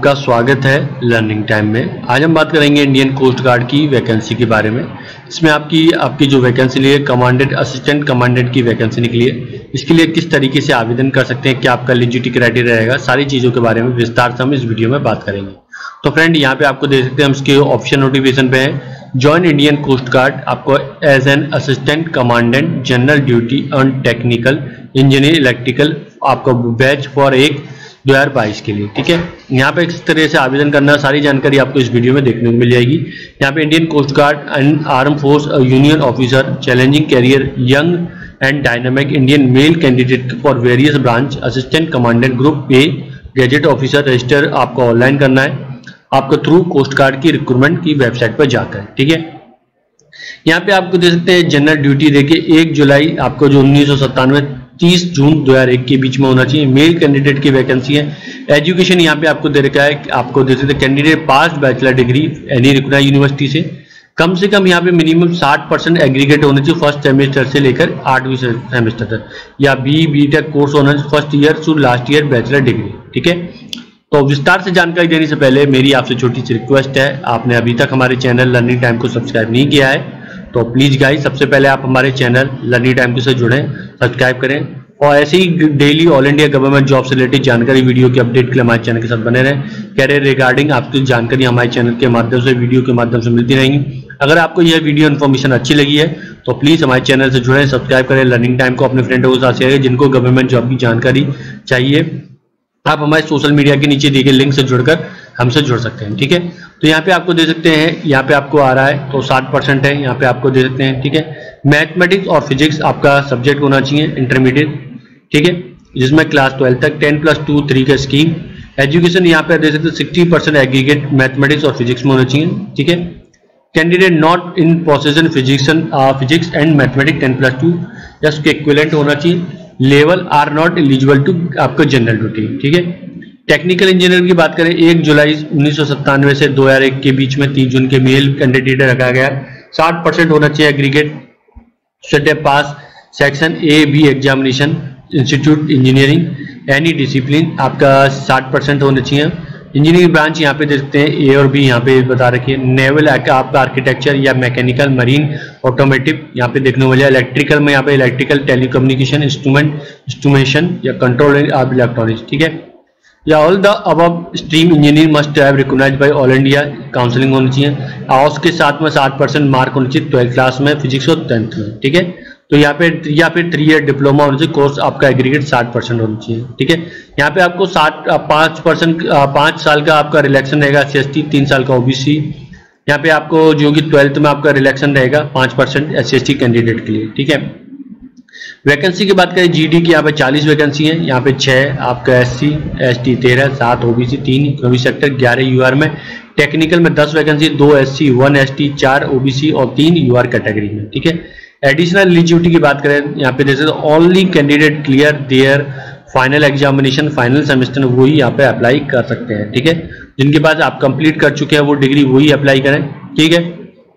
आपका स्वागत है लर्निंग टाइम में। आज हम बात करेंगे इंडियन कोस्ट गार्ड की वैकेंसी के बारे में। इसमें आपकी जो वैकेंसी निकली है कमांडेंट असिस्टेंट कमांडेंट की वैकेंसी निकली है। इसके लिए किस तरीके से आवेदन कर सकते हैं, क्या आपका एलिजिबिलिटी क्राइटेरिया रहेगा, सारी चीज़ों के बारे में विस्तार से हम इस वीडियो में बात करेंगे। तो फ्रेंड यहाँ पे आपको देख सकते हैं हम इसके ऑप्शन नोटिफिकेशन पे है, ज्वाइन इंडियन कोस्ट गार्ड, आपको as an assistant commandant general duty on technical engineer electrical, आपको बैच फॉर 2022 के लिए। ठीक है, यहाँ पे इस तरह से आवेदन करना, सारी जानकारी आपको इस वीडियो में देखने को मिल जाएगी। यहाँ पे Indian coast guard and arm force union officer challenging career young and dynamic Indian male candidate for various branch assistant commandant group A gazetted officer register आपको ऑनलाइन करना है आपको थ्रू कोस्ट गार्ड की रिक्रूटमेंट की website पर जाकर। ठीक है, यहाँ पे आपको दे सकते हैं जनरल ड्यूटी देखिए 1 जुलाई आपको जो 1997 30 जून 2001 के बीच में होना चाहिए। मेल कैंडिडेट की वैकेंसी है। एजुकेशन यहाँ पे आपको दे रखा है, आपको दे सकते हैं candidate pass bachelor degree any recognised university से, कम यहाँ पे मिनिमम 60% एग्रीगेट होना चाहिए फर्स्ट सेमेस्टर से लेकर 8वीं सेमेस्टर तक, या बी.टेक कोर्स होना चाहिए first year to last year bachelor degree. ठीक है, तो विस्तार से जानकारी देने से पहले मेरी आपसे छोटी सी रिक्वेस्ट है, आपने अभी तक हमारे चैनल लर्निंग टाइम को सब्सक्राइब नहीं किया है तो प्लीज गाइस सबसे पहले आप हमारे चैनल लर्निंग टाइम के साथ जुड़ें, सब्सक्राइब करें और ऐसे ही daily all India government job से रिलेटेड जानकारी वीडियो के अपडेट के लिए हमारे चैनल के साथ बने रहें। कैरियर रिगार्डिंग आपकी जानकारी हमारे चैनल के माध्यम से वीडियो के माध्यम से मिलती रहेंगी। अगर आपको यह वीडियो इन्फॉर्मेशन अच्छी लगी है तो प्लीज हमारे चैनल से जुड़ें, सब्सक्राइब करें, लर्निंग टाइम को अपने फ्रेंडों के साथ शेयर करें जिनको गवर्नमेंट जॉब की जानकारी चाहिए। आप हमारे सोशल मीडिया के नीचे दिए गए लिंक से जुड़कर हमसे जुड़ सकते हैं। ठीक है, तो यहाँ पे आपको दे सकते हैं, यहाँ पे आपको आ रहा है तो 60% है, यहाँ पे आपको दे सकते हैं। ठीक है, मैथमेटिक्स और फिजिक्स आपका सब्जेक्ट होना चाहिए इंटरमीडिएट। ठीक है, जिसमें क्लास 12 तक 10+2 3 का स्कीम। एजुकेशन यहाँ पे दे सकते हैं 60% एग्रीगेट मैथमेटिक्स और फिजिक्स में होना चाहिए। ठीक है, candidate not in possession physics and mathematics 10+2 या उसके इक्विवेलेंट होना चाहिए। Level are not eligible to आपका जनरल ड्यूटी। ठीक है, टेक्निकल इंजीनियर की बात करें 1 जुलाई 1997 से 2001 के बीच में 3 जून के मेल कैंडिडेट रखा गया। 60% होना चाहिए aggregate, should pass section A B examination institute engineering any discipline, आपका 60% होना चाहिए। इंजीनियरिंग ब्रांच यहाँ पे देख सकते हैं ए और बी यहाँ पे बता रखी है। नेवल आपका आर्किटेक्चर या मैकेनिकल मरीन ऑटोमेटिव यहाँ पे देखने को मिला। इलेक्ट्रिकल में यहाँ पे इलेक्ट्रिकल टेलीकम्युनिकेशन इंस्ट्रूमेशन या कंट्रोल ऑफ इलेक्ट्रॉनिक्स। ठीक है, या all the above stream engineering must have recognised by all India counselling होनी चाहिए। और उसके साथ में 60% मार्क होना चाहिए 12th क्लास में, फिजिक्स और 10th में। ठीक है, तो यहाँ पे या फिर 3 ईयर डिप्लोमा होना चाहिए कोर्स, आपका एग्रीगेट 60% होना चाहिए। ठीक है, यहाँ पे आपको 5 साल का आपका रिलैक्शन रहेगा SC/ST, 3 साल का OBC। यहाँ पे आपको जो कि 12th में आपका रिलैक्शन रहेगा 5% SC/ST कैंडिडेट के लिए। ठीक है, वैकेंसी की बात करें GD की यहाँ पे 40 वैकेंसी है। यहाँ पे 6 आपका SC/ST, 13 7 OBC, 3 economic sector, 11 UR में। टेक्निकल में 10 वैकेंसी, 2 SC, 1 ST, 4 OBC और 3 UR कैटेगरी में। ठीक है, एडिशनल एलिजिबिलिटी की बात करें यहाँ पे जैसे only candidate clear their final examination final semester वही यहाँ पे अप्लाई कर सकते हैं। ठीक है, जिनके पास आप कंप्लीट कर चुके हैं वो डिग्री वही अप्लाई करें। ठीक है,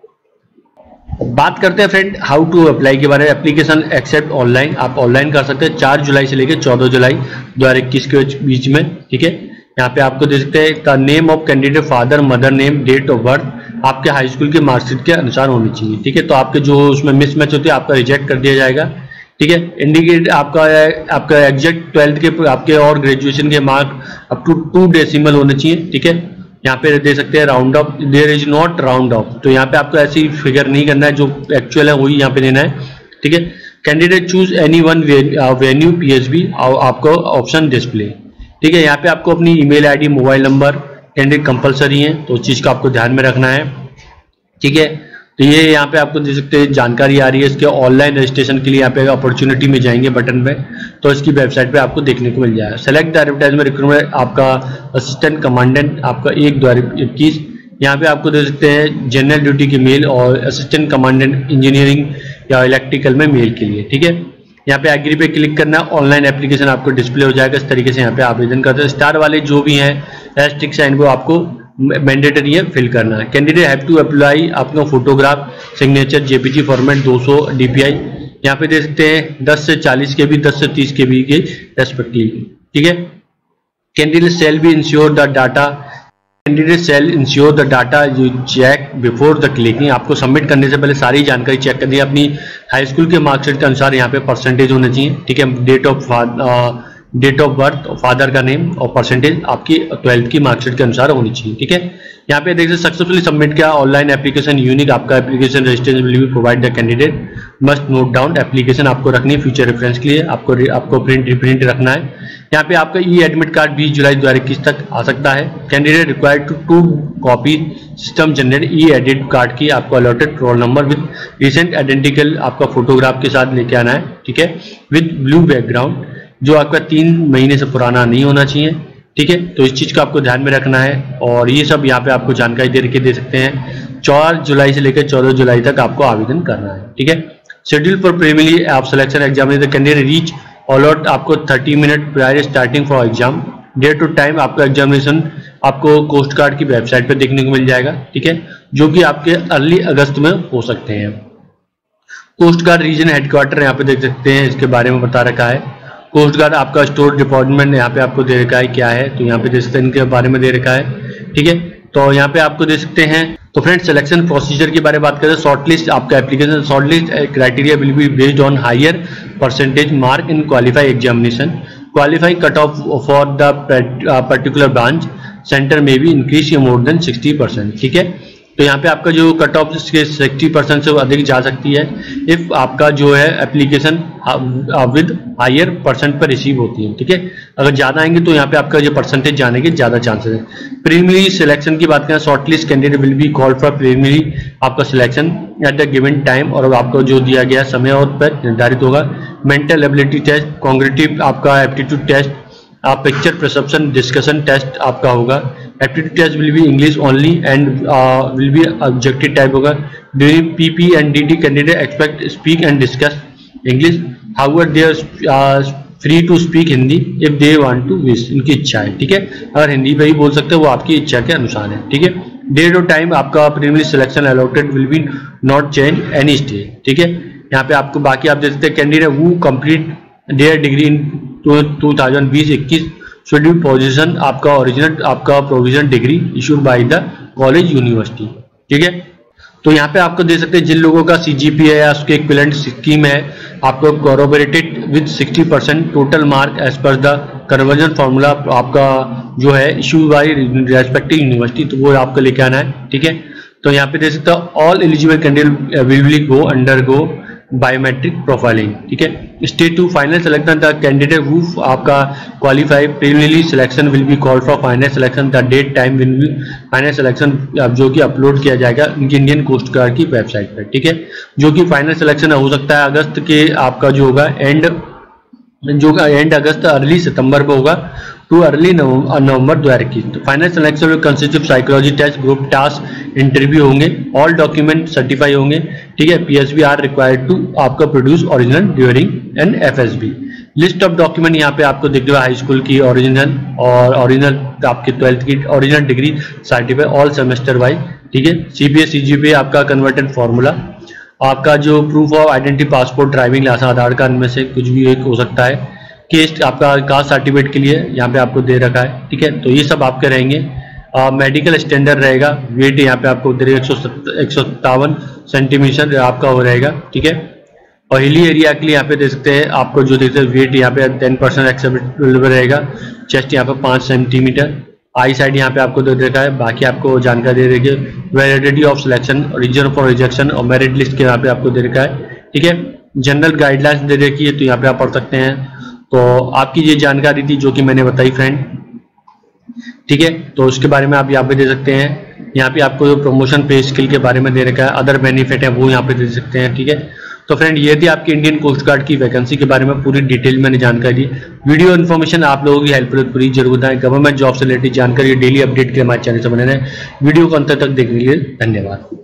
बात करते हैं फ्रेंड हाउ टू अप्लाई के बारे में। एप्लीकेशन एक्सेप्ट ऑनलाइन, आप ऑनलाइन कर सकते हैं 4 जुलाई से लेकर 14 जुलाई 2021 के बीच में। ठीक है, यहाँ पे आपको दे सकते हैं the name of candidate, father mother name, date of birth आपके हाई स्कूल के मार्कशीट के अनुसार होनी चाहिए। ठीक है, तो आपके जो उसमें मिसमैच होते हैं आपका रिजेक्ट कर दिया जाएगा। ठीक है, इंडिकेट आपका एग्जैक्ट 12th के आपके और ग्रेजुएशन के मार्क अप टू 2 डेसिमल होने चाहिए। ठीक है, यहाँ पे दे सकते हैं round off, there is not round off, तो यहाँ पे आपको ऐसी फिगर नहीं करना है, जो एक्चुअल है वही यहाँ पे देना है। ठीक है, candidate choose any one venue PSB आपको ऑप्शन डिस्प्ले। ठीक है, यहाँ पे आपको अपनी email ID mobile number candidate compulsory है, तो उस चीज को आपको ध्यान में रखना है। ठीक है, तो ये यहाँ पे आपको दे सकते हैं जानकारी आ रही है इसके ऑनलाइन रजिस्ट्रेशन के लिए। यहाँ पे अपॉर्चुनिटी में जाएंगे बटन पे तो इसकी वेबसाइट पे आपको देखने को मिल जाएगा। सेलेक्ट द एडवर्टाइजमेंट रिक्रूटमेंट आपका असिस्टेंट कमांडेंट आपका 1/2021। यहाँ पे आपको दे सकते हैं जनरल ड्यूटी के मेल और असिस्टेंट कमांडेंट इंजीनियरिंग या इलेक्ट्रिकल में मेल के लिए। ठीक है, यहाँ पे एग्री पे क्लिक करना, ऑनलाइन एप्लीकेशन आपको डिस्प्ले हो जाएगा। इस तरीके से यहाँ पे आवेदन करते हैं। स्टार वाले जो भी हैं एस्टिक साइन वो आपको मैंडेटरी है फिल करना है। कैंडिडेट हैव टू अप्लाई आपका photograph signature JPG format 200 DPI यहाँ पे दे सकते हैं 10 से 40 के भी 10 से 30 के भी के रेस्पेक्टिवली। ठीक है, candidate shall be ensure the data candidate shall ensure the data you check before the clicking. आपको सबमिट करने से पहले सारी जानकारी चेक करनी है। अपनी हाई स्कूल के मार्कशीट के अनुसार यहाँ पे परसेंटेज होना चाहिए, ठीक है। डेट ऑफ बर्थ, फादर का नेम और परसेंटेज आपकी 12th की मार्कशीट के अनुसार होनी चाहिए, ठीक है। यहाँ पे देखिए सक्सेसफुली सबमिट किया ऑनलाइन एप्लीकेशन यूनिक आपका application registration will be provide the candidate must note down. Application आपको रखनी है फ्यूचर रेफरेंस के लिए, आपको प्रिंट रखना है। यहाँ पे आपका ई एडमिट कार्ड 20 जुलाई 2021 तक आ सकता है। Candidate required to copy system generate e एडिट कार्ड की आपको allotted roll number with recent identical आपका फोटोग्राफ के साथ लेके आना है, ठीक है, विद ब्लू बैकग्राउंड, जो आपका 3 महीने से पुराना नहीं होना चाहिए, ठीक है। तो इस चीज को आपको ध्यान में रखना है और ये सब यहाँ पे आपको जानकारी दे सकते हैं। 4 जुलाई से लेकर 14 जुलाई तक आपको आवेदन करना है, ठीक है। शेड्यूल फॉर प्रीलिमिनरी आप selection exam candidate reach allot आपको 30 minute prior starting for exam. Date to time आपका एग्जामिनेशन आपको कोस्ट गार्ड की वेबसाइट पर देखने को मिल जाएगा, ठीक है, जो कि आपके अर्ली अगस्त में हो सकते हैं। कोस्ट गार्ड रीजन हेडक्वार्टर यहाँ पे देख सकते हैं, इसके बारे में बता रखा है। कोस्ट गार्ड आपका स्टोर डिपार्टमेंट यहाँ पे आपको दे रखा है क्या है, तो यहाँ पे देख सकते हैं इनके बारे में दे रखा है, ठीक है। तो यहाँ पे आपको दे सकते हैं। तो फ्रेंड्स सिलेक्शन प्रोसीजर की बारे में बात करें, शॉर्टलिस्ट आपका application shortlist criteria will be based on higher percentage mark in qualify examination, qualify cut off for the particular branch centre में भी इंक्रीज मोर देन 60%, ठीक है। तो यहाँ पे आपका जो कट ऑफ 60% से अधिक जा सकती है इफ आपका जो है एप्लीकेशन विद हायर परसेंट पर रिसीव होती है, ठीक है। अगर ज्यादा आएंगे तो यहाँ पे आपका जो परसेंटेज जाने के ज्यादा चांसेस है। प्रीलिमिनरी सिलेक्शन की बात करें, shortlist candidate will be called for preliminary आपका selection at the given time, और आपको जो दिया गया समय और पर निर्धारित होगा। मेंटल एबिलिटी टेस्ट, कॉग्निटिव आपका एप्टीट्यूड टेस्ट, आप पिक्चर परसेप्शन डिस्कशन टेस्ट आपका होगा। Aptitude test will be English only and will be objective type होगा। During PP and DT candidate expect speak and discuss English, however they are free to speak Hindi if they want to wish, इनकी इच्छा है, ठीक है। अगर हिंदी में ही बोल सकते हैं वो आपकी इच्छा के अनुसार है, ठीक है। डेट और टाइम आपका preliminary selection allotted will be not change any stage, ठीक है। यहाँ पे आपको बाकी आप देख सकते हैं candidate who complete their degree in 2020-21 should be position आपका ओरिजिनल आपका provision degree issued by the college university, ठीक है। तो यहाँ पे आपको दे सकते हैं जिन लोगों का CGPA है या उसके इक्विवेलेंट स्कीम है, आपको corroborated with 60% total mark as per the conversion formula आपका जो है इशू बाय रेस्पेक्टिव यूनिवर्सिटी, तो वो आपको लेके आना है, ठीक है। तो यहाँ पे दे सकते हैं all eligible candidate will go undergo biometric profiling, ठीक है। Stage 2 final selection the candidate who आपका qualify preliminary selection will be called for final selection, the date time will be final selection जो कि अपलोड किया जाएगा Indian coast guard की website पर, ठीक है। जो कि फाइनल सिलेक्शन हो सकता है अगस्त के आपका जो होगा एंड अगस्त अर्ली सितंबर में होगा टू अर्ली नवंबर 2021। तो फाइनल सिलेक्शन में consecutive psychology test, group task, interview होंगे, ऑल डॉक्यूमेंट सर्टिफाई होंगे, ठीक है। PSB आर रिक्वायर्ड टू आपका produce original during an FSB। List of document यहाँ पे आपको दिख रहा है, हाई स्कूल की ओरिजिनल और ओरिजिनल आपके 12th की original degree certify all semester wise, ठीक है। CPA CGPA आपका कन्वर्टेड फॉर्मूला, आपका जो proof of identity passport driving licence Aadhaar card में से कुछ भी एक हो सकता है। केस आपका कास्ट सर्टिफिकेट के लिए यहाँ पे आपको दे रखा है, ठीक है। तो ये सब आपके रहेंगे। मेडिकल स्टैंडर्ड रहेगा, वेट यहाँ पे आपको 157 सेंटीमीटर आपका हो रहेगा, ठीक है। और हिली एरिया के लिए यहाँ पे दे सकते हैं आपको जो देखते हैं वेट यहाँ पे 10% एक्सेप्टेबल रहेगा, चेस्ट यहाँ पे 5 सेंटीमीटर, आई साइड यहाँ पे आपको दे रखा है। बाकी आपको जानकारी दे रखी है validity of selection, reason for rejection और मेरिट लिस्ट के यहाँ पे आपको दे रखा है, ठीक है। जनरल गाइडलाइंस दे रखी है, तो यहाँ पे आप पढ़ सकते हैं। तो आपकी ये जानकारी थी जो कि मैंने बताई फ्रेंड, ठीक है। तो उसके बारे में आप यहाँ पे दे सकते हैं। यहाँ पे आपको जो प्रमोशन पे स्किल के बारे में दे रखा है, अदर बेनिफिट है वो यहाँ पे दे सकते हैं, ठीक है। तो फ्रेंड ये थी आपकी इंडियन कोस्ट गार्ड की वैकेंसी के बारे में पूरी डिटेल मैंने जानकारी दी। वीडियो इन्फॉर्मेशन आप लोगों की हेल्पफुल पूरी जरूर बताएं। गवर्नमेंट जॉब से रिलेटेड जानकारी डेली अपडेट के लिए हमारे चैनल से बने रहें। वीडियो को अंत तक देखने के लिए धन्यवाद।